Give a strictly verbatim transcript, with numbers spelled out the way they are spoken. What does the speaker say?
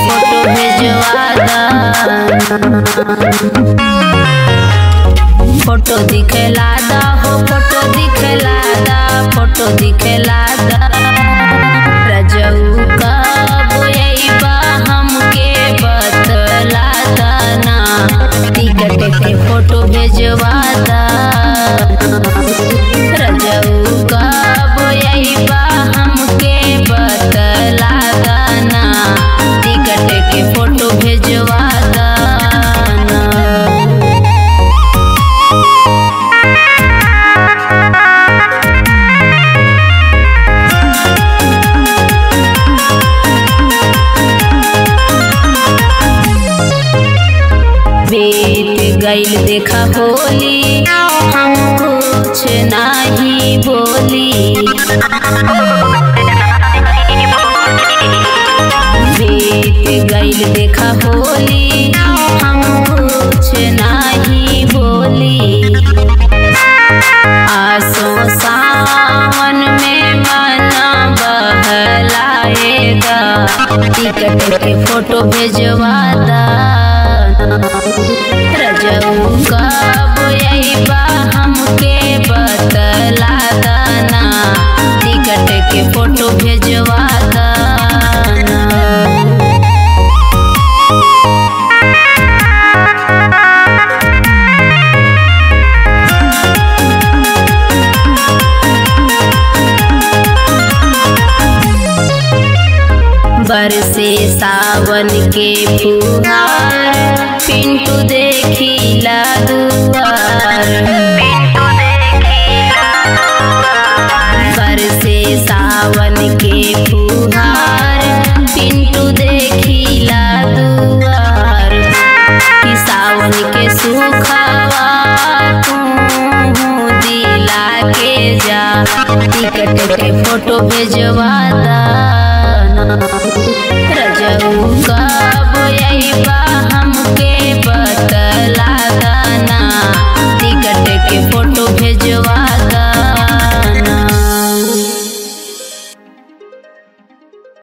Photo भेजवा दा। Photo दिखला दा हो फोटो दिखला दा फोटो दिखला दा। रजऊ कब अइबा हमके बतला दा ना। टिकट के फोटो भेजवा दा। रजऊ कब अइबा हमके बतला दा ना। टिकट के फोटो भेजवा दा ना। बीत गईल देखा होली हम कुछ नहीं बोली। बीत गईल देखा होली हम कुछ नहीं बोली। आसो सावन में मना बहलाएगा। टिकट के फोटो भेजवा दा। रजऊ कब अइबा हमके बतला दा ना। टिकट के फोटो भेजवा दा ना। बरसे सावन के फुहार पिंटू देखिला दुआर।